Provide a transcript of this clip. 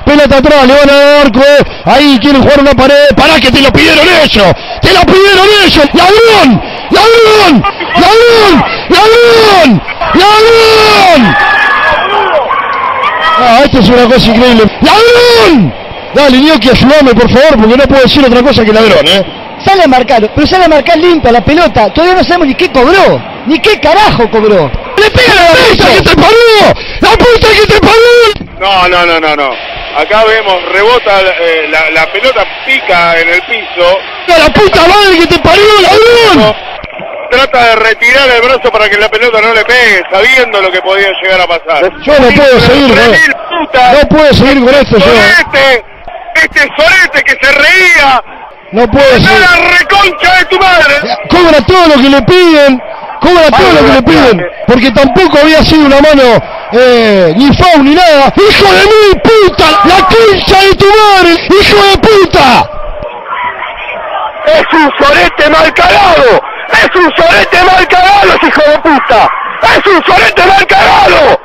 pelota atrás, le van a dar arco, ahí quieren jugar una pared, pará que te lo pidieron ellos, ladrón, ladrón, ladrón, ladrón, ladrón. Ah, esto es una cosa increíble, ladrón. Dale, Gnocchi, ayúdame por favor, porque no puedo decir otra cosa que ladrón, Sale a marcar, pero sale a marcar limpia la pelota, todavía no sabemos ni qué cobró, ni qué carajo cobró. ¡Le pega la puta que te parió! ¡La puta que te parió! No. Acá vemos, rebota la pelota, pica en el piso. ¡La puta madre que te parió, ladrón! Trata de retirar el brazo para que la pelota no le pegue, sabiendo lo que podía llegar a pasar. Yo no puedo seguir, no puedo seguir con esto yo. Este sorete que se reía. No puedo seguir. ¡La reconcha de tu madre! Cobra todo lo que le piden. Porque tampoco había sido una mano ni foul ni nada. ¡Hijo de mi puta! ¡La concha de tu madre! ¡Hijo de puta! ¡Es un sorete mal cagado! ¡Es un sorete mal cagado, hijo de puta! ¡Es un sorete mal cagado!